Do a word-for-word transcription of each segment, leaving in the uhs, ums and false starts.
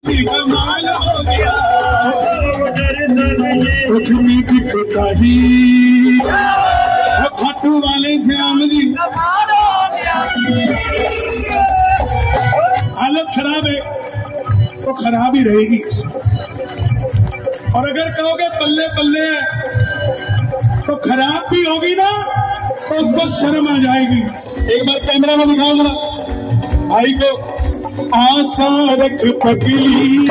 कमाल हो गया कुछ नहीं दिखता ही खाटू वाले श्याम जी हालत खराब है तो खराब ही रहेगी। और अगर कहोगे बल्ले बल्ले है तो खराब भी होगी ना तो उसको शर्म आ जाएगी। एक बार कैमरा में दिखाओ जरा भाई को। आशा रख पगली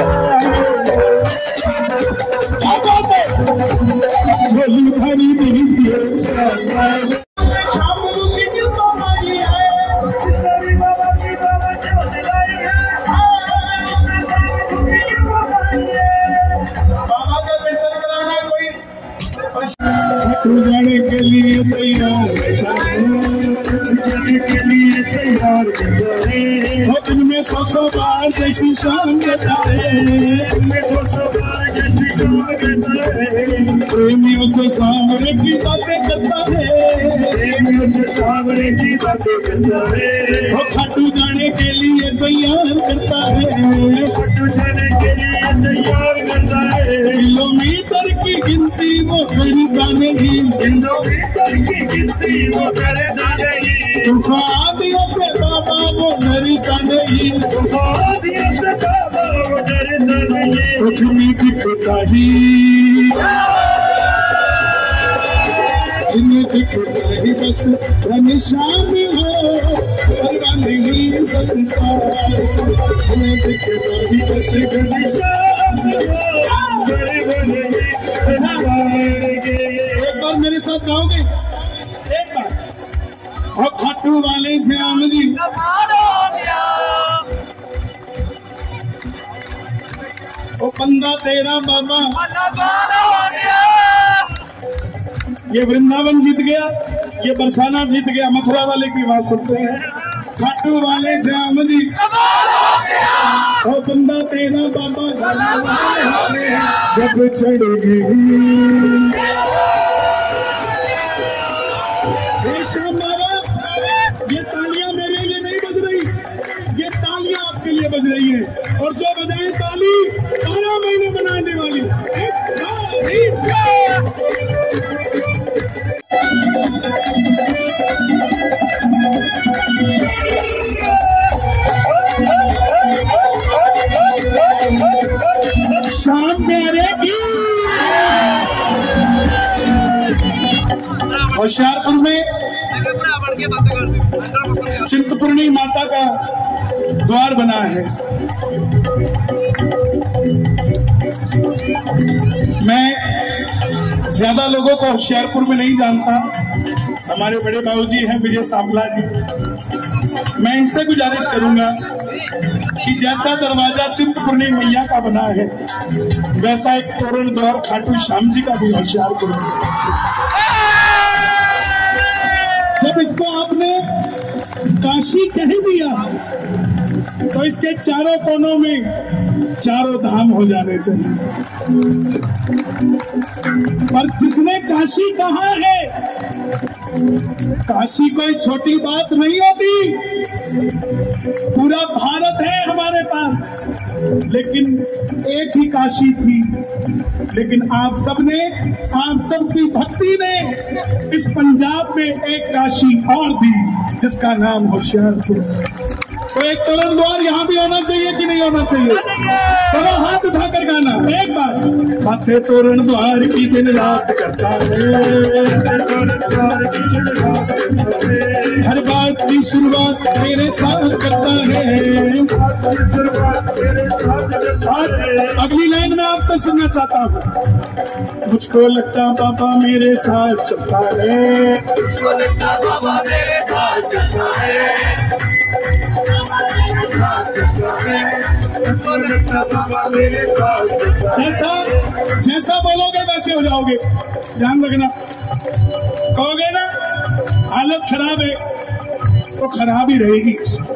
क्या बात है झोली भरी दी तू जाने के लिए तैयार जाने के लिए तैयार इनमें सौ सौ बार जैसी शाम देता है सौ सौ बार जैसी शाम देता है प्रेमियों से सामने की बातें करता है प्रेमियों से सामने की बातें करता है वो खाटू जाने के लिए तैयार करता है खाटू जाने के लिए तैयार करता है किलोमीटर की गिनती वो करता नहीं किलोमीटर की गिनती वो करता नहीं तूफानियों से बाबा वो डरता नहीं तूफानियों से बाबा वो डरता नहीं कुछ नहीं दिखता ही जिन्हें दिखता ही बस निशान हो परवाह नहीं संसार जिन्हें दिखता ही बस निशान हो एक बार मेरे साथ गाओगे एक बार। और खाटू वाले श्याम जी ओ बंदा तेरा बाबा ये वृंदावन जीत गया ये बरसाना जीत गया मथुरा वाले की बात सुनते हैं। खाटू वाले श्याम जी ओ बंदा तेरा बाबा जब चढ़ेगी श्याम बाबा ये तालियां मेरे लिए नहीं बज रही ये तालियां आपके लिए बज रही है और जो बजाए ताली बारह महीने बनाने वाली शाम प्यारे की होशियारपुर में चिंतपूर्णी माता का द्वार बना है। मैं ज्यादा लोगों को होशियारपुर में नहीं जानता। हमारे बड़े बाबूजी हैं विजय सांपला जी। मैं इनसे गुजारिश करूंगा कि जैसा दरवाजा चिंतपूर्णी मैया का बना है वैसा एक तोरण द्वार खाटू श्याम जी का भी होशियारपुर में। जब इसको आपने काशी कह दिया तो इसके चारों कोनों में चारों धाम हो जाने चाहिए। पर जिसने काशी कहा है काशी कोई छोटी बात नहीं होती। पूरा भारत है हमारे पास लेकिन एक ही काशी थी। लेकिन आप सबने आप सबकी भक्ति ने इस पंजाब में एक काशी और दी जिसका नाम होशियारपुर। तो एक तोरण द्वार यहाँ भी होना चाहिए कि नहीं होना चाहिए? दोनों हाथ उठाकर गाना एक बार। बातें तोरण द्वार की दिन रात करता है हर बात की शुरुआत मेरे साथ करता है। अगली लाइन में आपसे सुनना चाहता हूँ। मुझको लगता बाबा मेरे साथ चलता है मुझको लगता बाबा मेरे साथ चलता है जैसा जैसा बोलोगे वैसे हो जाओगे। ध्यान रखना। कहोगे ना हालत खराब है तो खराब ही रहेगी।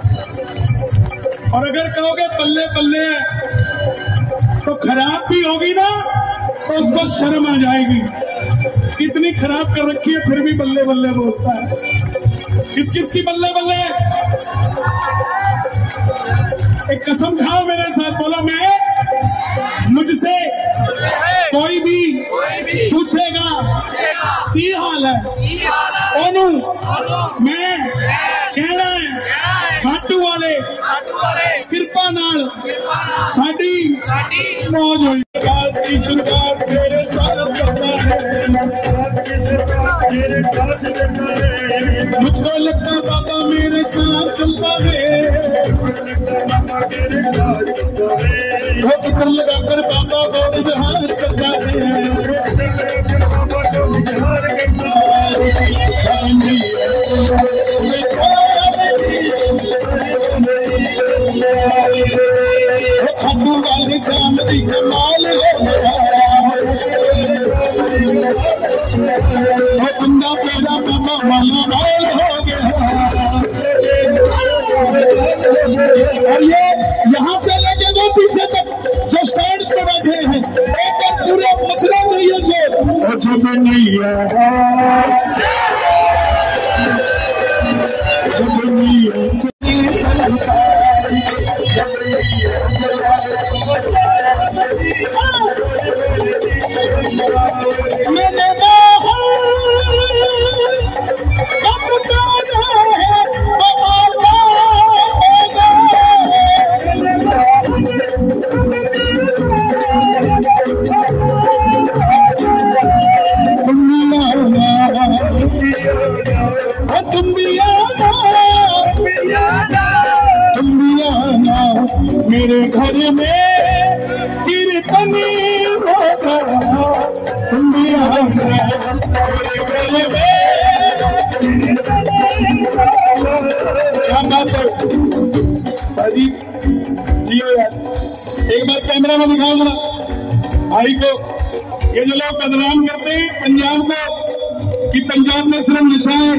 और अगर कहोगे बल्ले बल्ले है तो खराब भी होगी ना तो उसको शर्म आ जाएगी। कितनी खराब कर रखी है फिर भी बल्ले बल्ले बोलता है। किस किस की बल्ले बल्ले है? एक कसम खाओ मेरे साथ, बोलो मैं ओनू मैं कहना है खाटू वाले कृपा नाल साडी मौज होई। की शुरुआत तेरे साथ करता है, मुझको लगता बाबा मेरे साथ चलता है। वो इतर लगाकर बाबा को इजहार करता है। खाटू वाले शाम की कमाल हो गया, बंदा तेरा बाबा वाला माल हो गया। और ये यहाँ से लेके वो पीछे तक जो स्टैंड पे बैठे हैं, एक बार पूरा मचना चाहिए जो जब नहीं है जब नहीं है मैंने मेरे घर में कीर्तन होगा, तुम भी आना मेरे घर में। क्या बात है भाजी, जियो यार। एक बार कैमरा में दिखाओ जरा भाई को। ये जो लोग बदनाम करते हैं पंजाब को कि पंजाब में सिर्फ नशा है,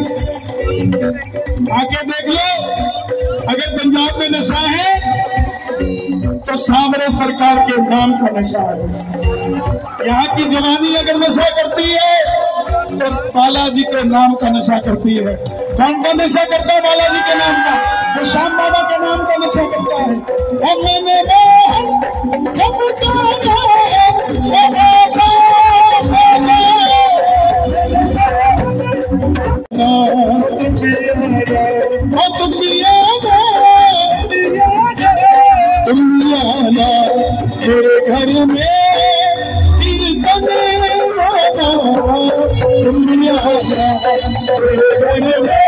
आके देख लो अगर पंजाब में नशा है तो सामने सरकार के नाम का नशा है। यहाँ की जवानी अगर नशा करती है तो बालाजी के नाम का नशा करती है। कौन सा नशा करता है? बालाजी के नाम का, जो श्याम बाबा के नाम का नशा करता है। मैंने मेरे घर में कीर्तन होगा, तुम भी आना मेरे घर में।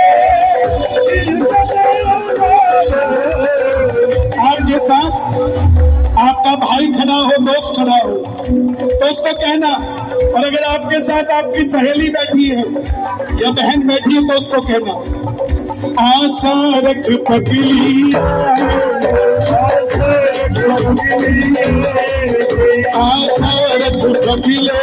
आपके साथ आपका भाई खड़ा हो, दोस्त खड़ा हो तो उसको कहना, और अगर आपके साथ आपकी सहेली बैठी है या बहन बैठी है तो उसको कहना, आशा रख पगली आशा रख पगले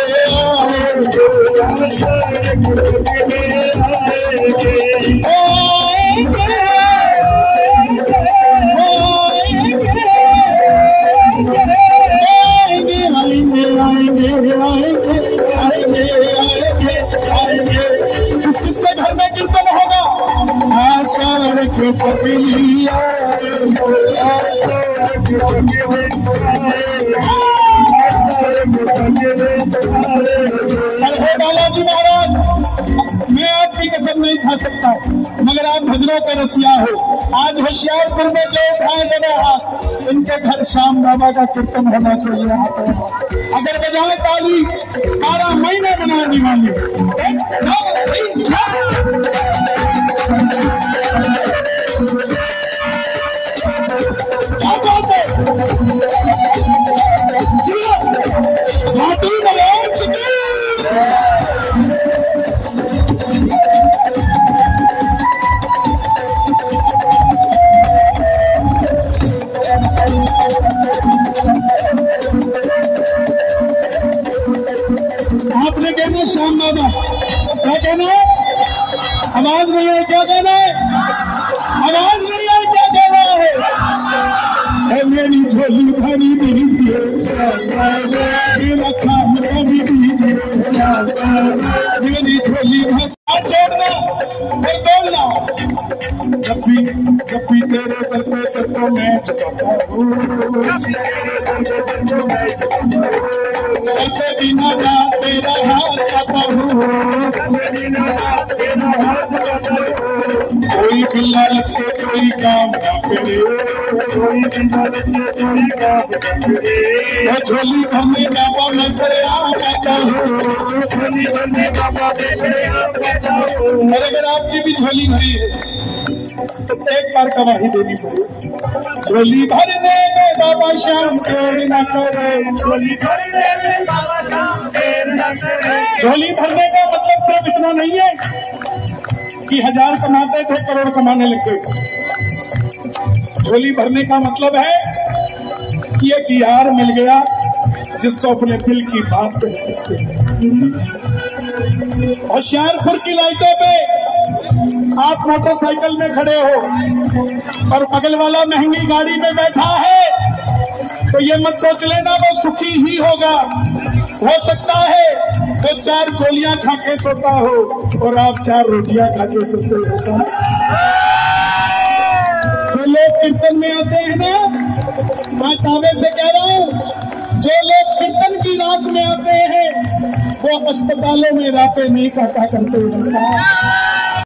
किस किसके घर में कीर्तन होगा? आशा रख पगलिया अरे बालाजी महाराज, मैं आपकी कसम नहीं खा सकता मगर आप भजनों का रसिया हो। आज होशियारपुर में जो उठाए गए हाथ, इनके घर श्याम बाबा का कीर्तन होना चाहिए। अगर बजाए ताली बारह महीने बनाने वाली। क्या बात है? घाटी मलयाल सिटी आपने कहना श्याम बाबा, क्या कहना है? आवाज नहीं है, क्या कहना है? आवाज नहीं है, क्या कहना है? मेरी झोली भरी दीजिए, मेरा काम भरी दीजिए, मेरी झोली भरी छोड़ना और बोलना। जब भी जब भी तेरे दर पे सर को मैं झुकाता हूँ, सत्य दीना का तेरा हाथ आता हूँ, कोई बिल्ला रचे कोई काम ना करे, झोली भरने बाबा मैं सरे आ जाता हूँ। और अगर आपकी भी झोली भरी है तो एक बार गवाही देनी पड़ेगी। झोली भरने में बाबा श्याम देर न करे, झोली भरने में बाबा श्याम देर न करे। झोली भरने का मतलब सिर्फ इतना नहीं है कि हजार कमाते थे करोड़ कमाने लग गए। झोली भरने का मतलब है कि एक यार मिल गया जिसको अपने दिल की बात कह सकते हैं। होशियारपुर की लाइटों पे आप मोटरसाइकिल में खड़े हो और बगल वाला महंगी गाड़ी में बैठा है तो ये मत सोच लेना वो सुखी ही होगा। हो सकता है वो चार गोलियां खा के सोता हो और आप चार रोटियां खा के सोते हो। जो लोग कीर्तन में आते हैं ना, मैं दावे से कह रहा हूँ, जो लोग कीर्तन की रात में आते हैं वो अस्पतालों में रातें नहीं काटा करते हैं।